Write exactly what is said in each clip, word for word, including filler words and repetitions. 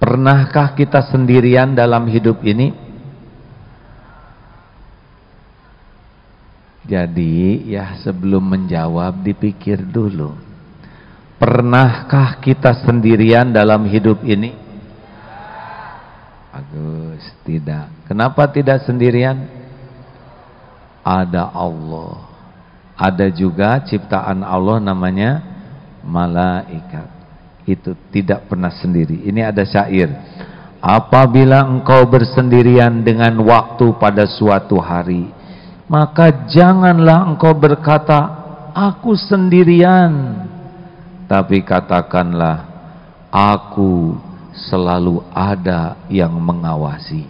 Pernahkah kita sendirian dalam hidup ini? Jadi ya sebelum menjawab dipikir dulu. Pernahkah kita sendirian dalam hidup ini? Bagus, tidak. Kenapa tidak sendirian? Ada Allah. Ada juga ciptaan Allah namanya malaikat. Itu tidak pernah sendiri. Ini ada syair. Apabila engkau bersendirian dengan waktu pada suatu hari, maka janganlah engkau berkata, aku sendirian. Tapi katakanlah, aku selalu ada yang mengawasi.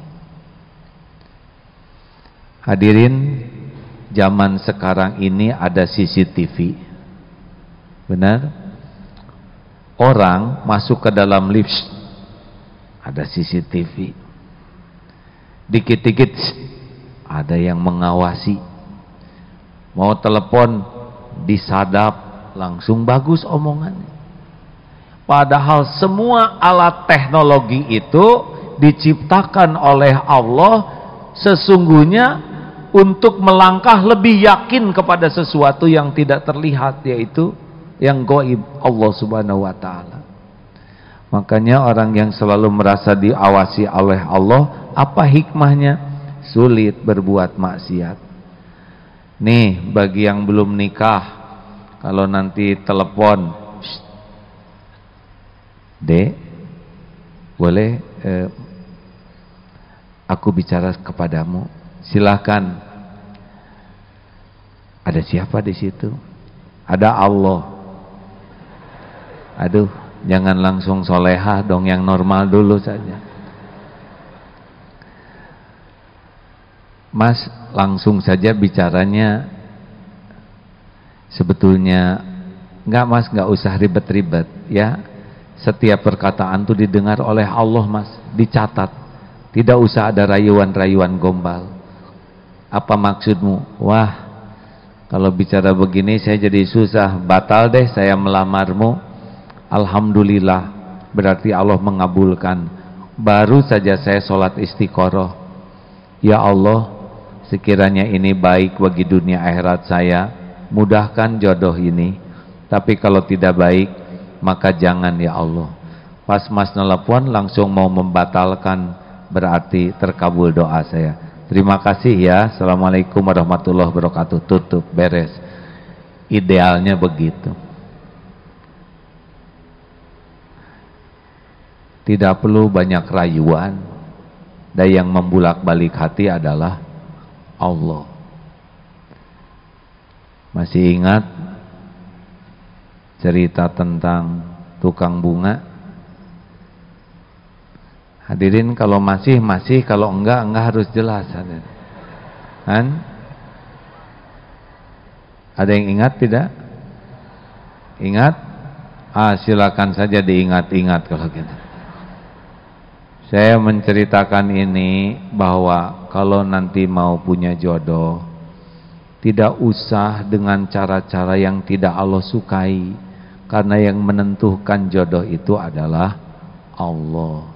Hadirin, zaman sekarang ini ada C C T V. Benar? Orang masuk ke dalam lift, ada C C T V. Dikit-dikit ada yang mengawasi. Mau telepon disadap, langsung bagus omongannya. Padahal semua alat teknologi itu diciptakan oleh Allah sesungguhnya untuk melangkah lebih yakin kepada sesuatu yang tidak terlihat, yaitu yang gaib, Allah subhanahu wa ta'ala. Makanya orang yang selalu merasa diawasi oleh Allah, apa hikmahnya? Sulit berbuat maksiat. Nih bagi yang belum nikah, kalau nanti telepon, Dek, boleh eh, aku bicara kepadamu? Silahkan. Ada siapa di situ? Ada Allah. Aduh, jangan langsung solehah dong, yang normal dulu saja. Mas, langsung saja bicaranya. Sebetulnya enggak mas, enggak usah ribet-ribet ya. Setiap perkataan itu didengar oleh Allah mas, dicatat. Tidak usah ada rayuan-rayuan gombal. Apa maksudmu? Wah, kalau bicara begini saya jadi susah, batal deh saya melamarmu. Alhamdulillah, berarti Allah mengabulkan. Baru saja saya sholat istiqoroh. Ya Allah, sekiranya ini baik bagi dunia akhirat saya, mudahkan jodoh ini. Tapi kalau tidak baik, maka jangan ya Allah. Pas mas nelpon langsung mau membatalkan, berarti terkabul doa saya. Terima kasih ya. Assalamualaikum warahmatullahi wabarakatuh. Tutup, beres. Idealnya begitu. Tidak perlu banyak rayuan. Dan yang membulak-balik hati adalah Allah. Masih ingat cerita tentang tukang bunga? Hadirin, kalau masih, masih, kalau enggak, enggak harus jelas. Kan? Ada yang ingat tidak? Ingat? Ah, silakan saja diingat-ingat kalau gitu. Saya menceritakan ini bahwa kalau nanti mau punya jodoh, tidak usah dengan cara-cara yang tidak Allah sukai, karena yang menentukan jodoh itu adalah Allah.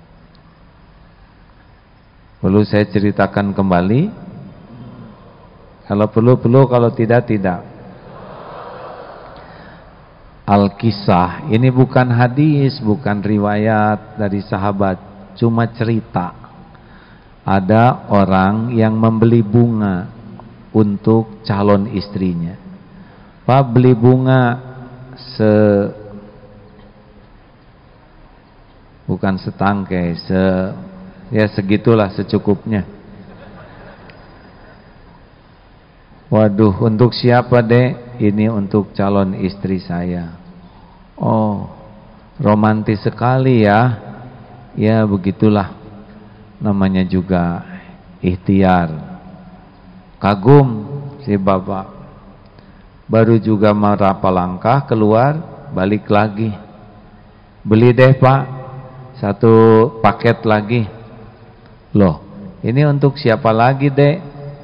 Perlu saya ceritakan kembali? Kalau perlu, perlu, kalau tidak, tidak. Al-Kisah, ini bukan hadis, bukan riwayat dari sahabat, cuma cerita. Ada orang yang membeli bunga untuk calon istrinya. Pak, beli bunga se bukan setangkai, se ya segitulah, secukupnya. Waduh, untuk siapa dek? Ini untuk calon istri saya. Oh, romantis sekali ya. Ya begitulah, namanya juga ikhtiar. Kagum si bapak. Baru juga merapa langkah keluar, balik lagi. Beli deh pak, satu paket lagi. Loh, ini untuk siapa lagi dek?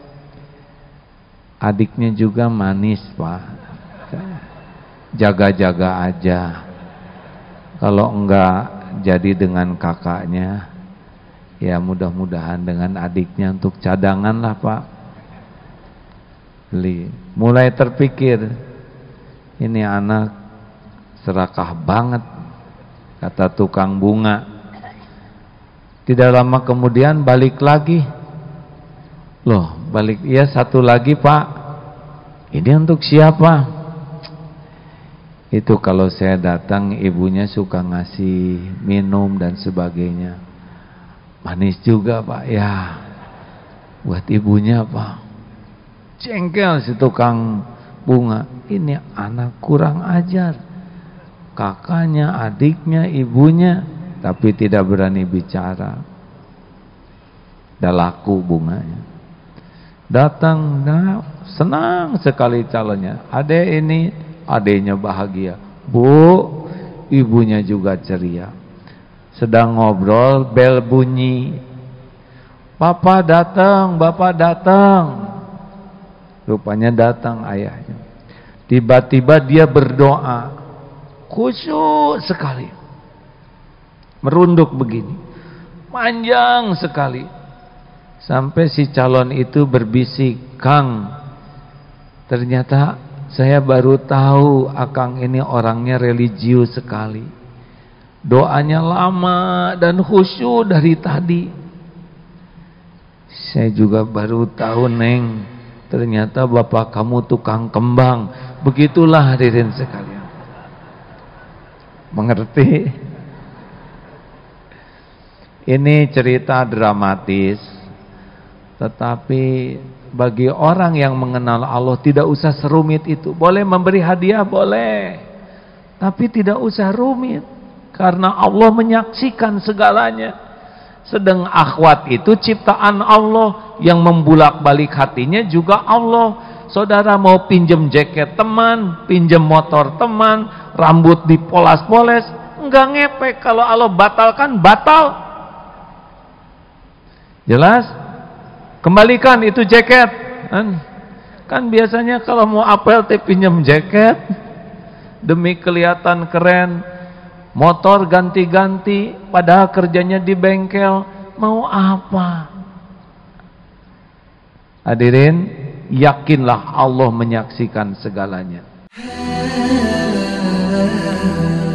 Adiknya juga manis pak. Jaga-jaga aja. Kalau enggak jadi dengan kakaknya, ya mudah-mudahan dengan adiknya untuk cadangan lah Pak. Beli. Mulai terpikir, ini anak serakah banget, kata tukang bunga. Tidak lama kemudian balik lagi, loh balik, iya satu lagi Pak, ini untuk siapa? Itu kalau saya datang ibunya suka ngasih minum dan sebagainya. Manis juga Pak, ya buat ibunya Pak. Jengkel si tukang bunga, ini anak kurang ajar, kakaknya, adiknya, ibunya, tapi tidak berani bicara. Udah laku bunganya. Datang, nah, senang sekali calonnya. Adek ini, adeknya bahagia. Bu, ibunya juga ceria. Sedang ngobrol, bel bunyi. Bapak datang, bapak datang. Rupanya datang ayahnya. Tiba-tiba dia berdoa, khusyuk sekali, merunduk begini, panjang sekali, sampai si calon itu berbisik, Kang, ternyata saya baru tahu Akang ini orangnya religius sekali, doanya lama dan khusyuk dari tadi. Saya juga baru tahu Neng, ternyata bapak kamu tukang kembang. Begitulah hadirin sekalian. Mengerti? Ini cerita dramatis, tetapi bagi orang yang mengenal Allah tidak usah serumit itu. Boleh memberi hadiah, boleh, tapi tidak usah rumit, karena Allah menyaksikan segalanya. Sedang akhwat itu ciptaan Allah, yang membulak-balik hatinya juga Allah. Saudara mau pinjem jaket teman, pinjem motor teman, rambut dipolas-poles, enggak ngepek. Kalau Allah batalkan, batal. Jelas? Kembalikan itu jaket. Kan, kan biasanya kalau mau apel teh pinjem jaket demi kelihatan keren. Motor ganti-ganti, padahal kerjanya di bengkel. Mau apa? Hadirin, yakinlah Allah menyaksikan segalanya.